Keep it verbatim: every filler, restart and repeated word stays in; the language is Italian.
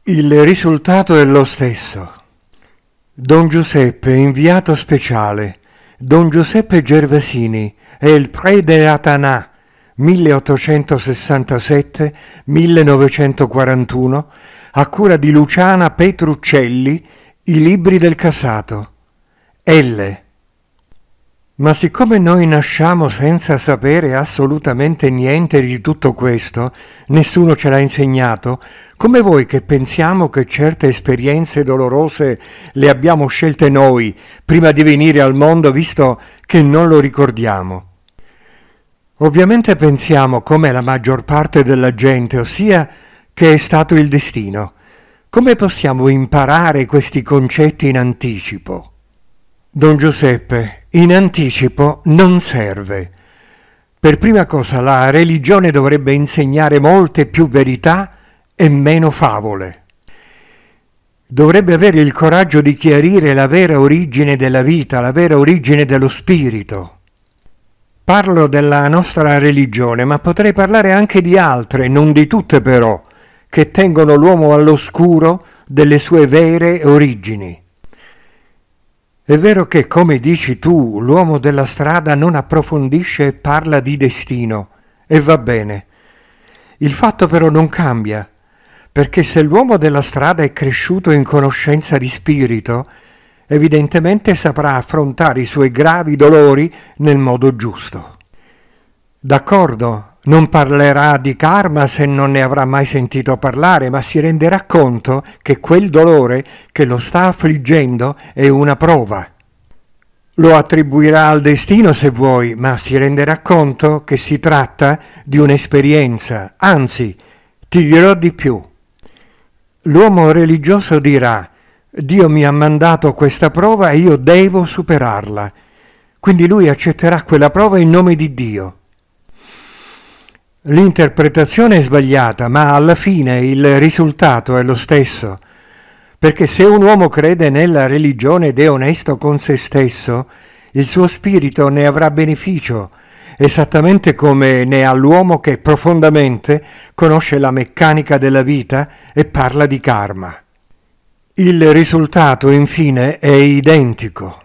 Il risultato è lo stesso. Don Giuseppe, inviato speciale, Don Giuseppe Gervasini è il Pré de Athanà, milleottocentosessantasette millenovecentoquarantuno, a cura di Luciana Petruccelli, I libri del Cassato. L. Ma siccome noi nasciamo senza sapere assolutamente niente di tutto questo, nessuno ce l'ha insegnato, come voi che pensiamo che certe esperienze dolorose le abbiamo scelte noi prima di venire al mondo, visto che non lo ricordiamo? Ovviamente pensiamo, come la maggior parte della gente, ossia che è stato il destino. Come possiamo imparare questi concetti in anticipo? Don Giuseppe, in anticipo non serve. Per prima cosa la religione dovrebbe insegnare molte più verità e meno favole. Dovrebbe avere il coraggio di chiarire la vera origine della vita, la vera origine dello spirito. Parlo della nostra religione, ma potrei parlare anche di altre, non di tutte però, che tengono l'uomo all'oscuro delle sue vere origini. È vero che, come dici tu, l'uomo della strada non approfondisce e parla di destino, e va bene. Il fatto però non cambia, perché se l'uomo della strada è cresciuto in conoscenza di spirito, evidentemente saprà affrontare i suoi gravi dolori nel modo giusto. D'accordo, non parlerà di karma se non ne avrà mai sentito parlare, ma si renderà conto che quel dolore che lo sta affliggendo è una prova. Lo attribuirà al destino se vuoi, ma si renderà conto che si tratta di un'esperienza. Anzi, ti dirò di più. L'uomo religioso dirà: Dio mi ha mandato questa prova e io devo superarla. Quindi lui accetterà quella prova in nome di Dio. L'interpretazione è sbagliata, ma alla fine il risultato è lo stesso, perché se un uomo crede nella religione ed è onesto con se stesso, il suo spirito ne avrà beneficio, esattamente come ne ha l'uomo che profondamente conosce la meccanica della vita e parla di karma. Il risultato, infine, è identico.